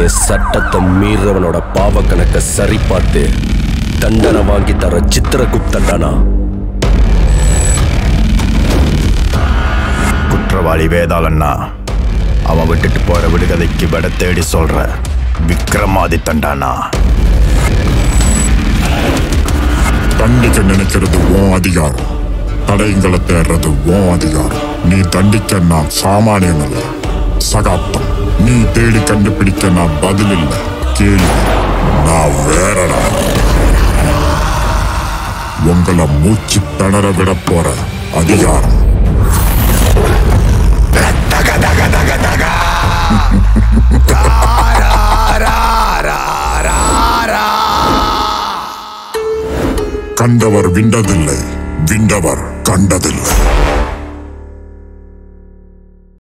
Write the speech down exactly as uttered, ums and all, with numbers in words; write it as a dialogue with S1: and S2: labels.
S1: என் சட்டத்தை மீறவனோட பாவ கணக்க சரி பார்த்து தண்டனை வாங்கி தர சித்திரகுப்தன்டானா.
S2: குற்றவாளி வேதாளன்னா அவன் விட்டுட்டு போற விடுகதைக்கு விட தேடி சொல்ற விக்ரமாதித்தன்டானா.
S3: தண்டிக்க நினைக்கிறது உன் அதிகாரம், தடயங்களை தேடுறது உன் அதிகாரம். நீ தண்டிக்க நான் சாமானியம் இல்ல, சகாப்தம். நீ தேடி கண்டுபிடிக்க நான் பதில் இல்ல, கேள்வி. நான் வேறடா. உங்களை மூச்சு திணற விட போற அதிகாரம். கண்டவர் விண்டதில்லை, விண்டவர் கண்டதில்லை.